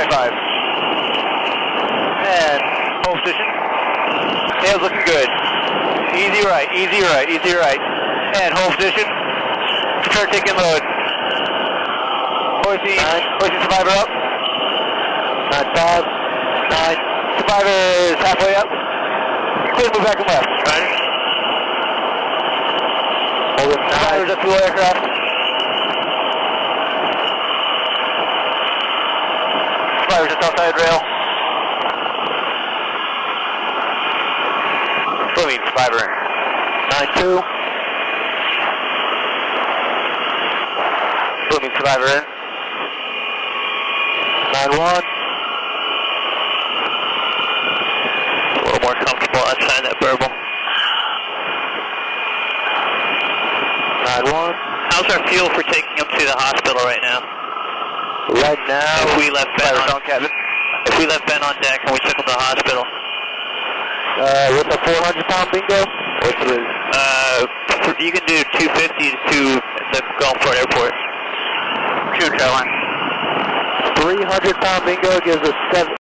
95. And hold position. Tail's looking good. Easy right, easy right, easy right. And hold position. Prepare taking load. Hoisting survivor up. 9-5. 9. Survivor is halfway up. Clear, move back and left. Right. Hold it. Survivor's up to the aircraft. Survivor's just outside rail. Swimming, survivor. 9-2. Swimming, survivor in. 9-1. A little more comfortable outside that burble. 9-1. How's our fuel for taking him to the hospital right now? Right now, If we left Ben on deck and we took him to the hospital. with a 400-pound bingo, or 3? You can do 250 to the Gulfport airport. 2 Caroline. 300-pound bingo gives us 7.